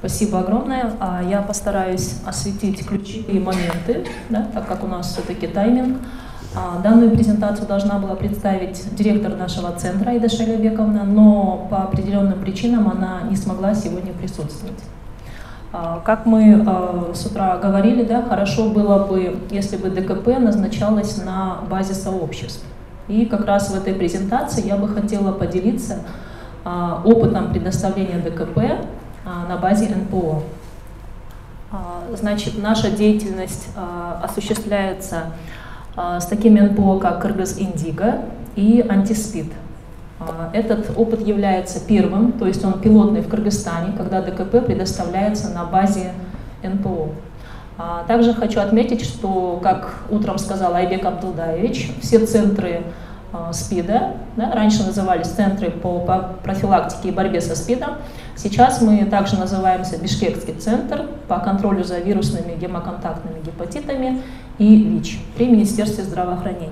Спасибо огромное. Я постараюсь осветить ключевые моменты, да, так как у нас все-таки тайминг. Данную презентацию должна была представить директор нашего центра Аида Шайлебековна, но по определенным причинам она не смогла сегодня присутствовать. Как мы с утра говорили, да, хорошо было бы, если бы ДКП назначалось на базе сообществ. И как раз в этой презентации я бы хотела поделиться опытом предоставления ДКП на базе НПО. Значит, наша деятельность осуществляется с такими НПО, как Кыргыз Индиго и Антиспид. Этот опыт является первым, то есть он пилотный в Кыргызстане, когда ДКП предоставляется на базе НПО. Также хочу отметить, что, как утром сказал Айбек Абдулдаевич, все центры СПИДа, да, раньше назывались центры по профилактике и борьбе со СПИДом, сейчас мы также называемся Бишкекский центр по контролю за вирусными гемоконтактными гепатитами и ВИЧ при Министерстве здравоохранения.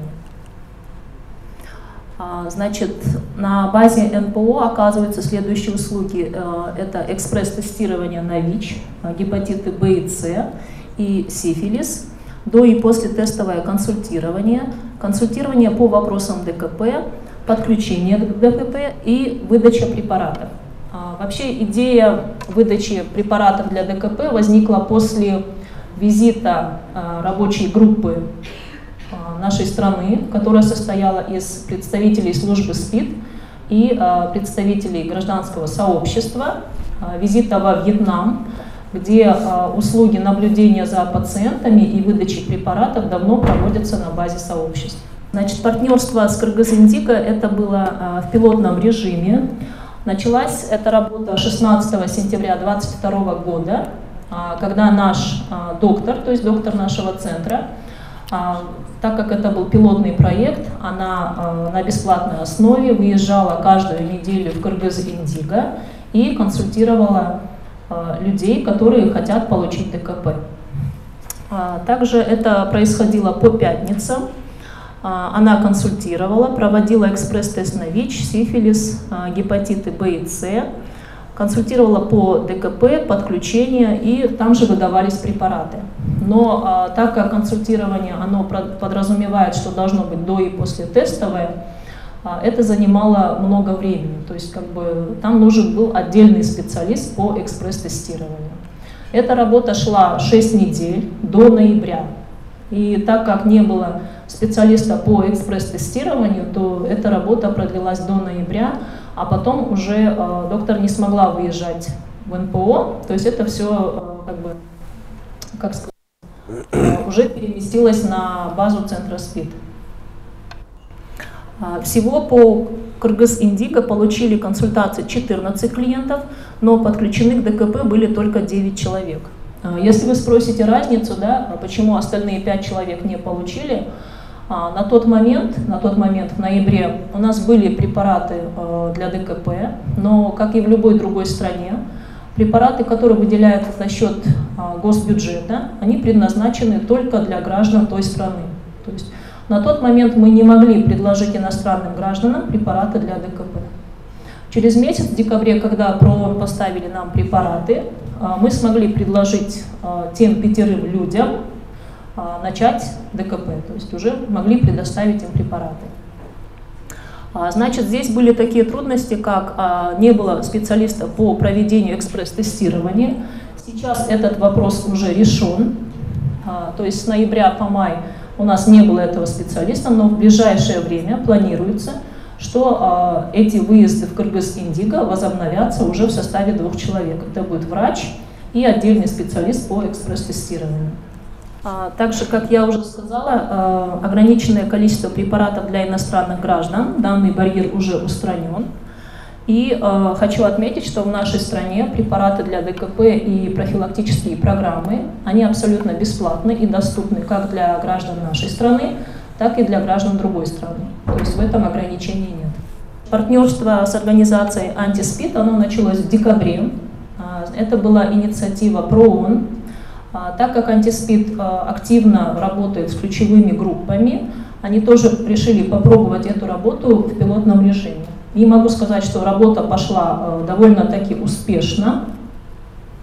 Значит, на базе НПО оказываются следующие услуги. Это экспресс-тестирование на ВИЧ, гепатиты Б и С и сифилис, до и после тестовое консультирование, консультирование по вопросам ДКП, подключение к ДКП и выдача препаратов. Вообще идея выдачи препаратов для ДКП возникла после визита рабочей группы нашей страны, которая состояла из представителей службы СПИД и представителей гражданского сообщества, визита во Вьетнам, где услуги наблюдения за пациентами и выдачи препаратов давно проводятся на базе сообществ. Значит, партнерство с Кыргыз Индиго это было в пилотном режиме. Началась эта работа 16 сентября 2022 года, когда наш доктор, то есть доктор нашего центра, так как это был пилотный проект, она на бесплатной основе выезжала каждую неделю в Кыргыз Индиго и консультировала людей, которые хотят получить ДКП. Также это происходило по пятницам. Она консультировала, проводила экспресс-тест на ВИЧ, сифилис, гепатиты Б и С, консультировала по ДКП, подключение, и там же выдавались препараты. Но так как консультирование оно подразумевает, что должно быть до и после тестовое, это занимало много времени. То есть там нужен был отдельный специалист по экспресс-тестированию. Эта работа шла 6 недель до ноября. И так как не было специалиста по экспресс-тестированию, то эта работа продлилась до ноября, а потом уже доктор не смогла выезжать в НПО, то есть это все, как сказать, уже переместилось на базу центра СПИД. Всего по Кыргыз Индиго получили консультации 14 клиентов, но подключены к ДКП были только 9 человек. Если вы спросите разницу, да, почему остальные 5 человек не получили, на тот момент, в ноябре, у нас были препараты для ДКП, но, как и в любой другой стране, препараты, которые выделяются за счет госбюджета, они предназначены только для граждан той страны. То есть на тот момент мы не могли предложить иностранным гражданам препараты для ДКП. Через месяц, в декабре, когда ПРООН поставили нам препараты, мы смогли предложить тем 5 людям начать ДКП, то есть уже могли предоставить им препараты. Значит, здесь были такие трудности, как не было специалиста по проведению экспресс-тестирования. Сейчас этот вопрос уже решен, то есть с ноября по май у нас не было этого специалиста, но в ближайшее время планируется, что эти выезды в Кыргыз Индиго возобновятся уже в составе 2 человек. Это будет врач и отдельный специалист по экспресс-тестированию. Также, как я уже сказала, ограниченное количество препаратов для иностранных граждан, данный барьер уже устранен. И хочу отметить, что в нашей стране препараты для ДКП и профилактические программы, они абсолютно бесплатны и доступны как для граждан нашей страны, так и для граждан другой страны. То есть в этом ограничений нет. Партнерство с организацией Антиспид, оно началось в декабре. Это была инициатива ПРООН. Так как Антиспид активно работает с ключевыми группами, они тоже решили попробовать эту работу в пилотном режиме. И могу сказать, что работа пошла довольно-таки успешно.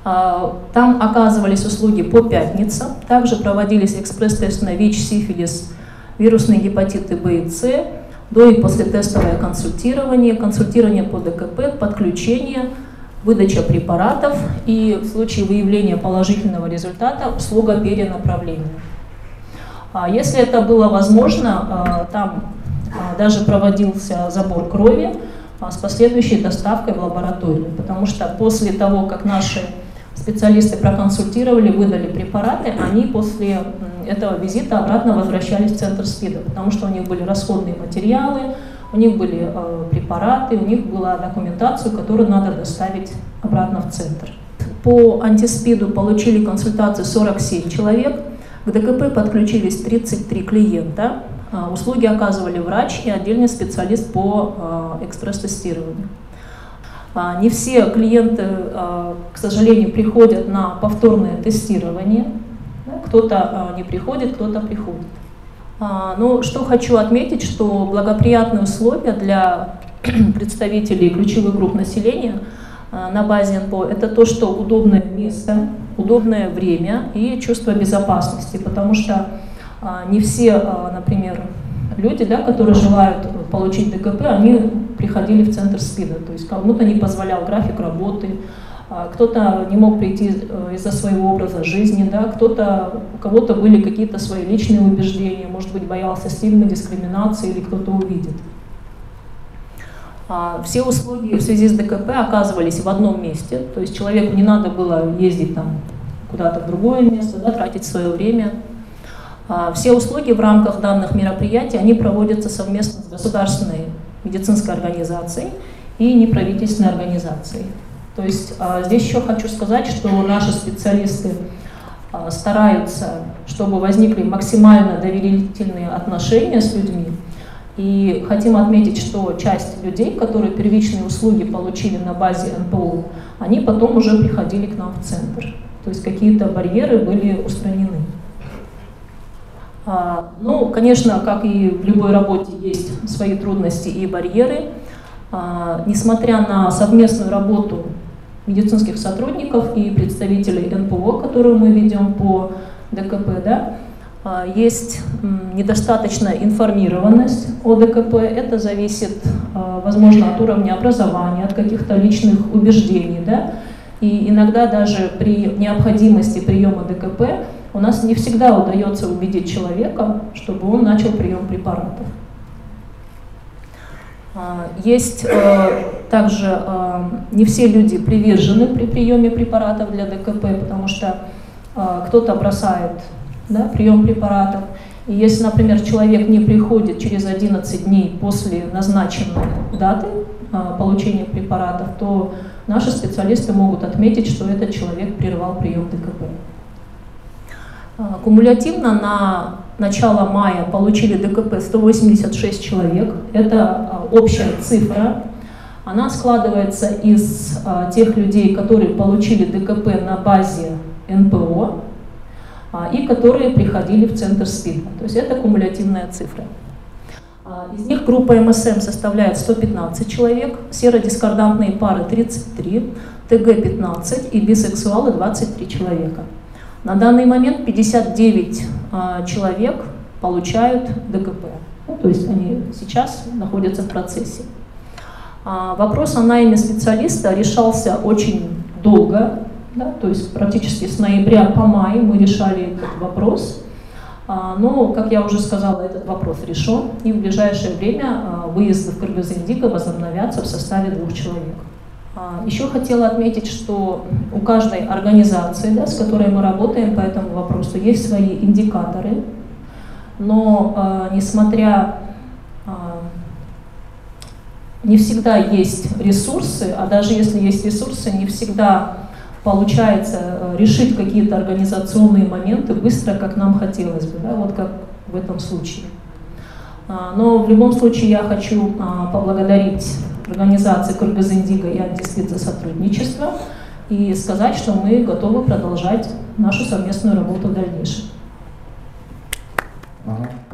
Там оказывались услуги по пятницам, также проводились экспресс-тесты на ВИЧ, сифилис, вирусные гепатиты Б и С, до и после тестовое консультирование, консультирование по ДКП, подключение, выдача препаратов и в случае выявления положительного результата услуга перенаправления. Если это было возможно, там даже проводился забор крови с последующей доставкой в лабораторию, потому что после того, как наши специалисты проконсультировали, выдали препараты, они после этого визита обратно возвращались в центр СПИДа, потому что у них были расходные материалы, у них были препараты, у них была документация, которую надо доставить обратно в центр. По антиспиду получили консультации 47 человек, к ДКП подключились 33 клиента, услуги оказывали врач и отдельный специалист по экспресс-тестированию. Не все клиенты, к сожалению, приходят на повторное тестирование. Кто-то не приходит, кто-то приходит. Но что хочу отметить, что благоприятные условия для представителей ключевых групп населения на базе НПО — это то, что удобное место, удобное время и чувство безопасности, потому что не все, например, люди, да, которые желают получить ДКП, они приходили в центр СПИДа, то есть кому-то не позволял график работы, кто-то не мог прийти из-за своего образа жизни, да, у кого-то были какие-то свои личные убеждения, может быть, боялся сильной дискриминации или кто-то увидит. Все услуги в связи с ДКП оказывались в одном месте, то есть человеку не надо было ездить там куда-то в другое место, да, тратить свое время. Все услуги в рамках данных мероприятий, они проводятся совместно с государственной медицинской организацией и неправительственной организацией. То есть здесь еще хочу сказать, что наши специалисты стараются, чтобы возникли максимально доверительные отношения с людьми. И хотим отметить, что часть людей, которые первичные услуги получили на базе НПО, они потом уже приходили к нам в центр. То есть какие-то барьеры были устранены. Ну, конечно, как и в любой работе, есть свои трудности и барьеры. Несмотря на совместную работу медицинских сотрудников и представителей НПО, которую мы ведем по ДКП, да, есть недостаточная информированность о ДКП. Это зависит, возможно, от уровня образования, от каких-то личных убеждений. Да? И иногда даже при необходимости приема ДКП у нас не всегда удается убедить человека, чтобы он начал прием препаратов. Есть также не все люди привержены при приеме препаратов для ДКП, потому что кто-то бросает, да, прием препаратов. И если, например, человек не приходит через 11 дней после назначенной даты получения препаратов, то наши специалисты могут отметить, что этот человек прервал прием ДКП. Кумулятивно на начало мая получили ДКП 186 человек. Это общая цифра. Она складывается из тех людей, которые получили ДКП на базе НПО и которые приходили в центр СПИДа. То есть это кумулятивная цифра. Из них группа МСМ составляет 115 человек, серодискордантные пары 33, ТГ 15 и бисексуалы 23 человека. На данный момент 59 человек получают ДКП, ну, то есть они сейчас находятся в процессе. Вопрос о найме специалиста решался очень долго, да, то есть практически с ноября по май мы решали этот вопрос. Но, как я уже сказала, этот вопрос решен, и в ближайшее время выезды в Кыргыз-Индиго возобновятся в составе 2 человек. Еще хотела отметить, что у каждой организации, да, с которой мы работаем по этому вопросу, есть свои индикаторы, но несмотря, не всегда есть ресурсы, а даже если есть ресурсы, не всегда получается решить какие-то организационные моменты быстро, как нам хотелось бы, да, вот как в этом случае. Но в любом случае я хочу поблагодарить организации Кыргыз-Индиго и антиспид за сотрудничество и сказать, что мы готовы продолжать нашу совместную работу в дальнейшем.